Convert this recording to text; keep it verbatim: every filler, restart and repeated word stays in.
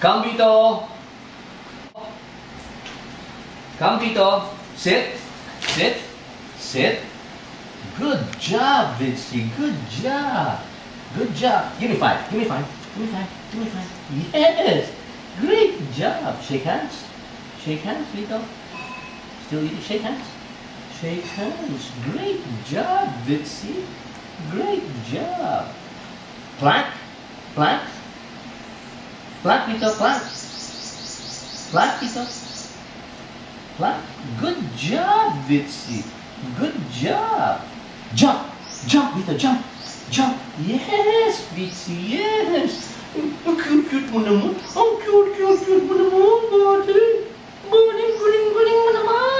Come, Vito. Come, Vito. Sit. Sit. Sit. Good job, Vinci. Good job. Good job. Give me five. Give me five. Give me five. Give me five. Yes. Great job. Shake hands. Shake hands, Vito. Still eating. Shake hands. Shake hands. Great job, Vinci. Great job. Plank. Plank. Plank, Vito. Plank. Plank, Vito. Plank. Good job, Vinci. Good job. Jump. Jump, Vito. Jump. Jump. Yes, Vinci. Yes. Ang cute-cute mo naman. Ang cute-cute mo naman, buddy. Buddy, guling-guling mo naman.